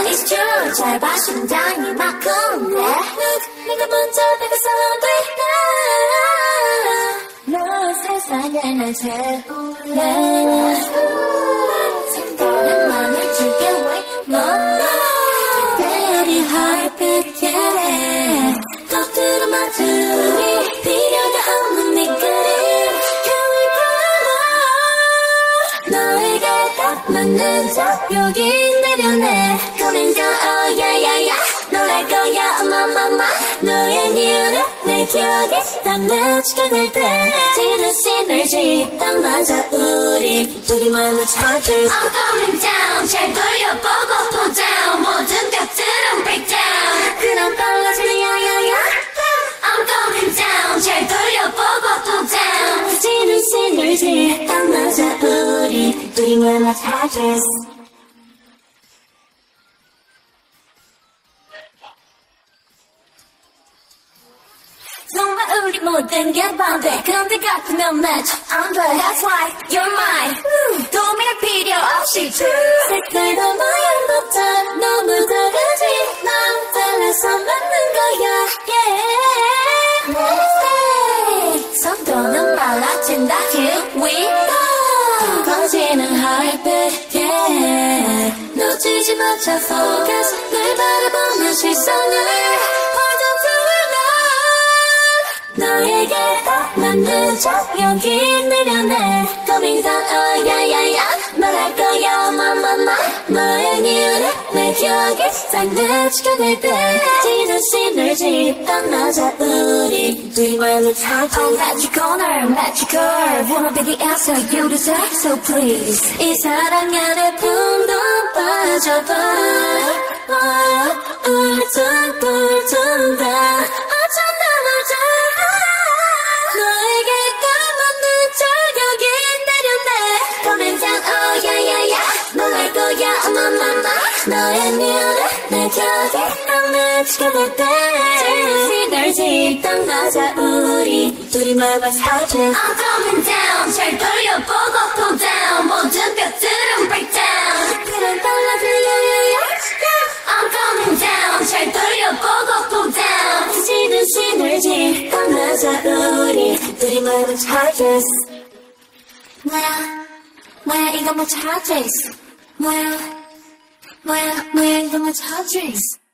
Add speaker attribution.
Speaker 1: It's true 잘 봐 심장이 막 쿵대 내가 먼저 다가서도 너 세상에 날 채울래 생각은 맘을 줄게 Wait no Baby heartbeat yeah 또 들어맞으 우리 필요가 없는 네 그림 Can we follow 너에게 딱 맞는 여기 내려내 Coming down oh yeah yeah yeah 놀랄 거야 어마마마 너의 이유는 내 기억에 딱 맺히게 될때 지는 시너지 딱 맞아 우리 둘이만의 HEARTRIS I'm coming down 잘 돌려보고 pull down 모든 벽들은 break down 그럼 빨라지는 야야야 I'm coming down 잘 돌려보고 pull down 지는 시너지 딱 맞아 우리 둘이만의 HEARTRIS 정말 우리 모든 게 반대 근데 같으면 match 안 돼 That's why you're mine 고민할 필요 없이 true 색깔도 모양도 다 너무 다르지 난 달라서 맞는 거야 yeah 속도는 빨라진다 Here we go 커지는 heartbeat yeah 놓치지 마자 focus 널 바라보는 시선을 너에게 딱 맞는 척 여기 내려내 Coming down oh yeah yeah yeah 말할 거야 어마마마 너의 이유는 내 기억에 싹 맺히게 될때 지는 시너지 딱 맞아 우리 둘만의 HEARTRIS Oh magic corner magic curve Wanna be the answer you deserve So please 이 사랑 안에 붕 빠져봐 울퉁불 둔다 어쩜 나눠져 너에게 딱 맞는 척 여기 내려내 Coming down oh yeah yeah yeah 놀랄 거야 어마마마 너의 미우를 내 곁에 딱 맺히게 될때 시너지 딱 맞아 우리 둘이만의 HEARTRIS I'm coming down 잘 돌려보고 pull down 모든 벽들은 break down 그런 빨라지는 야야야 I'm coming down 잘 돌려보고 pull down 지는 시너지 딱 맞아 우리 둘이만의 HEARTRIS 뭐야 이거 뭐 HEARTRIS 뭐야 이거 뭐 HEARTRIS